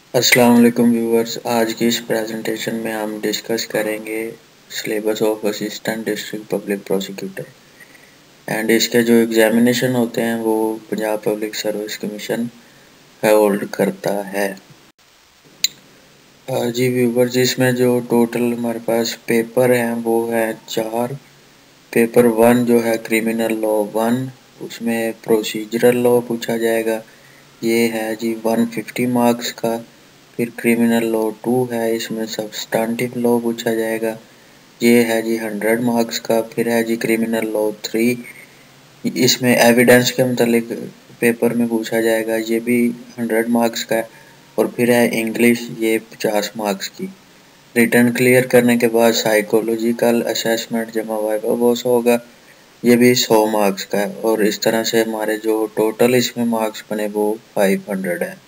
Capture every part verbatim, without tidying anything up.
अस्सलाम वालेकुम व्यूअर्स। आज की इस प्रेजेंटेशन में हम डिस्कस करेंगे syllabus of assistant district public prosecutor and इसके जो एग्जामिनेशन होते हैं वो Punjab public service commission hold करता है। जी व्यूअर्स, इसमें जो टोटल हमारे पास पेपर हैं वो है चार। पेपर वन जो है क्रिमिनल लॉ वन, उसमें प्रोसीजरल लॉ पूछा जाएगा, ये है जी वन फिफ्टी मार्क्स का। फिर क्रिमिनल लॉ टू है, इसमें सब्सटेंटिव लॉ पूछा जाएगा, ये है जी हंड्रेड मार्क्स का। फिर है जी क्रिमिनल लॉ थ्री, इसमें एविडेंस के मतलब पेपर में पूछा जाएगा, ये भी हंड्रेड मार्क्स का है। और फिर है इंग्लिश, ये पचास मार्क्स की। रिटर्न क्लियर करने के बाद साइकोलॉजिकल असेसमेंट जमा वाइवा बॉस होगा, ये भी सौ मार्क्स का है। और इस तरह से हमारे जो टोटल इसमें मार्क्स बने वो फाइव हंड्रेड है।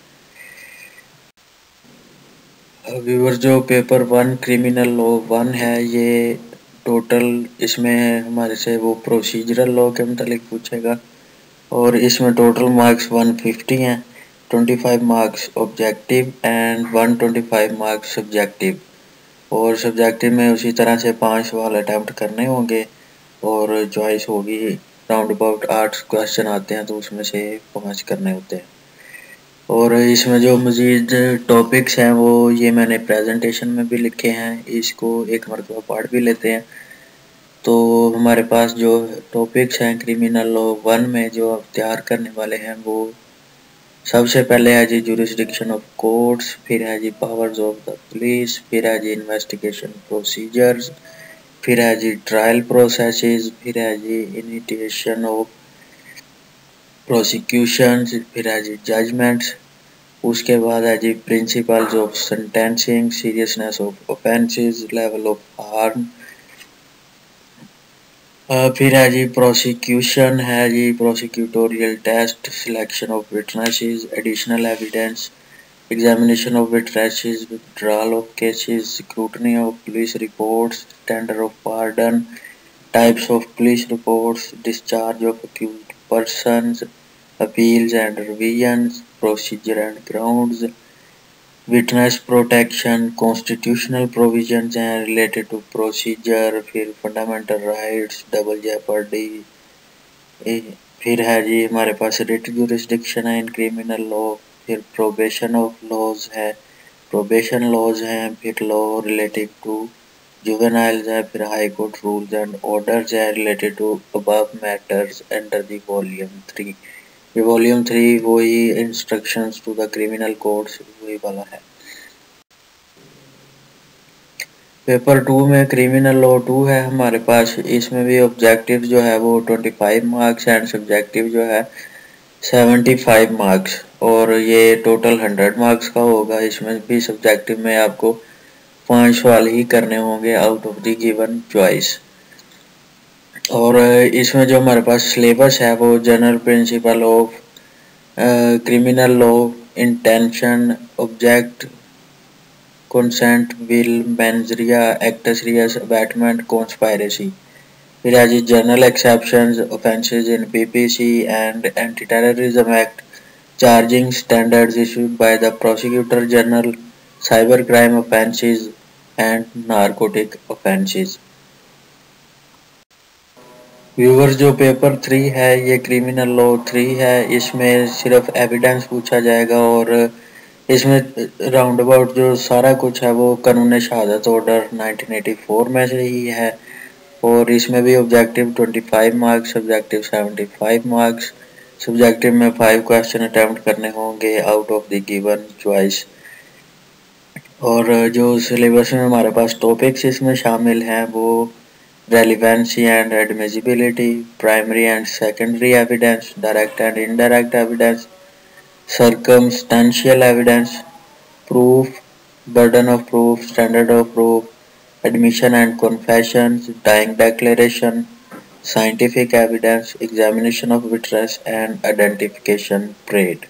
व्यूअर, जो paper one criminal law one है, ये टोटल इसमें हमारे से वो प्रोसीजरल लॉ के मतलब पूछेगा और इसमें टोटल मार्क्स वन फिफ्टी हैं। Twenty five marks objective and one twenty five marks subjective. और सब्जेक्टिव में उसी तरह से पांच सवाल अटैम्प्ट करने होंगे और चॉइस होगी। राउंड अबाउट आठ क्वेश्चन आते हैं तो उसमें से पाँच करने होते हैं। और इसमें जो मज़ीद टॉपिक्स हैं वो ये मैंने प्रेजेंटेशन में भी लिखे हैं, इसको एक मरतबा पढ़ भी लेते हैं। तो हमारे पास जो टॉपिक्स हैं क्रिमिनल लॉ वन में जो आप तैयार करने वाले हैं वो सबसे पहले है जी जुरिस्डिक्शन ऑफ कोर्ट्स, फिर है जी पावर्स ऑफ द पुलिस, फिर है जी इन्वेस्टिगेशन प्रोसीजर्स, फिर है जी ट्रायल प्रोसेसेस, फिर है जी इनिशिएशन ऑफ प्रोसिक्यूशन, फिर है जी जजमेंट्स। उसके बाद है जी principles of sentencing, seriousness of offences, level of harm. फिर है जी प्रोसिक्यूशन है जी prosecutorial test, selection of witnesses, additional evidence, examination of witnesses, withdrawal of cases, scrutiny of police reports, tender of pardon, types of police reports, discharge of accused persons, appeals and revisions, procedure and grounds, witness protection, constitutional provisions and related to procedure, फिर fundamental rights, double jeopardy। फिर है जी हमारे पास writ jurisdiction है इन criminal law, फिर probation of laws है, probation laws हैं, फिर law related to juveniles है, फिर high court rules and orders है related to above matters under the volume three. ये वॉल्यूम थ्री वही instructions to the criminal codes वही वाला है। पेपर टू में क्रिमिनल लॉ टू है हमारे पास, इसमें भी ऑब्जेक्टिव जो है वो twenty five marks and subjective जो है सेवेंटी फाइव मार्क्स, और ये टोटल हंड्रेड मार्क्स का होगा। इसमें भी सब्जेक्टिव में आपको पांच सवाल ही करने होंगे out of the given choice. और इसमें जो हमारे पास सिलेबस है वो general principle of criminal law, intention, object, consent, will, mens rea, actus reus, abetment, conspiracy. फिर है जी general exceptions, offences in PPC and anti terrorism act, charging standards issued by the prosecutor general, cyber crime offences and narcotic offences. Viewers, जो paper three है ये criminal law three है, इसमें सिर्फ evidence पूछा जाएगा और इसमें राउंड अबाउट जो सारा कुछ है वो कानून शहादत ऑर्डर नाइनटीन एटी फोर में से ही है। और इसमें भी objective twenty five marks, subjective seventy five marks. Subjective में फाइव क्वेश्चन अटेम्प्ट करने होंगे out of the given choice. और जो सिलेबस में हमारे पास टॉपिक्स इसमें शामिल हैं वो relevancy and admissibility, primary and secondary evidence, direct and indirect evidence, circumstantial evidence, proof, burden of proof, standard of proof, admission and confessions, dying declaration, scientific evidence, examination of witness and identification parade।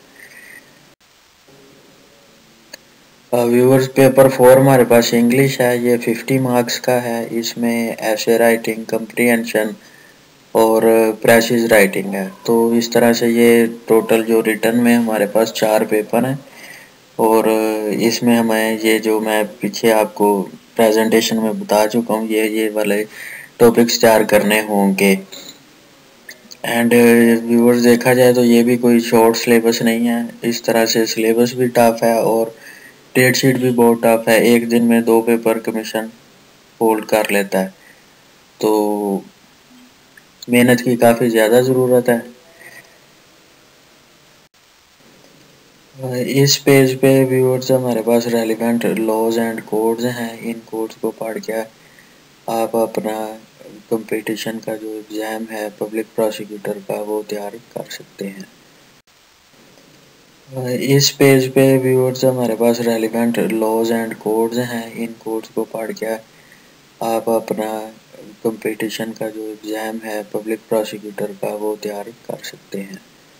Viewers, paper four हमारे पास English है, ये fifty marks का है। इसमें ऐसे writing, comprehension और precis writing है। तो इस तरह से ये टोटल जो रिटर्न में हमारे पास चार पेपर हैं और इसमें हमें ये जो मैं पीछे आपको प्रेजेंटेशन में बता चुका हूँ ये ये वाले टॉपिक्स तैयार करने होंगे। एंड व्यूअर्स देखा जाए तो ये भी कोई शॉर्ट सिलेबस नहीं है, इस तरह से सिलेबस भी टफ है और डेट शीट भी बहुत टफ है। एक दिन में दो पेपर कमीशन होल्ड कर लेता है, तो मेहनत की काफ़ी ज़्यादा ज़रूरत है। इस पेज पे व्यूअर्स हमारे पास रेलिवेंट लॉज एंड कोड्स हैं, इन कोड्स को पढ़ के आप अपना कंपटीशन का जो एग्ज़ाम है पब्लिक प्रोसिक्यूटर का वो तैयार कर सकते हैं। इस पेज पे व्यूअर्स हमारे पास रेलिवेंट लॉज एंड कोड्स हैं, इन कोड्स को पढ़ के आप अपना कंपटीशन का जो एग्ज़ाम है पब्लिक प्रोसिक्यूटर का वो तैयार कर सकते हैं।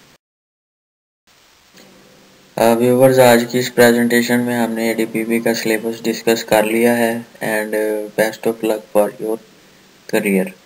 व्यूवर्स आज की इस प्रेजेंटेशन में हमने ए डी पी पी का सिलेबस डिस्कस कर लिया है and best of luck for your career.